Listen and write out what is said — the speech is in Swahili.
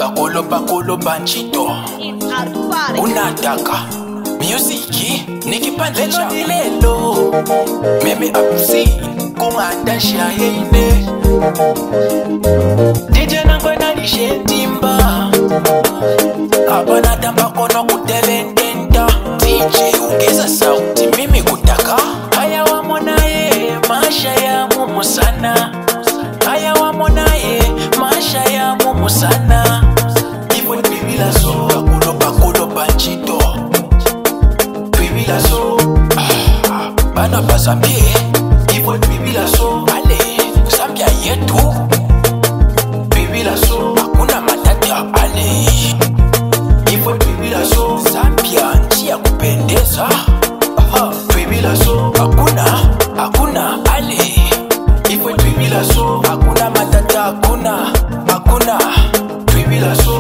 bakolo banchito unataka music nikipande cha lelo meme apusi kungatasha yene DJ nangwena lishentimba abana tamba kono kutelententa DJ ungeza sauti mimi kutaka haya wamonaye masha ya mumu sana haya wamonaye masha ya mumu sana ipo bibila so bakolo banchito bibila so bana bazambie ipo bibila so ale zambia yetu bibila so hakuna matata ale ipo bibila so zambia nchi ya kupendeza bibila so hakuna ale ipo bibila so hakuna matata hakuna bibila so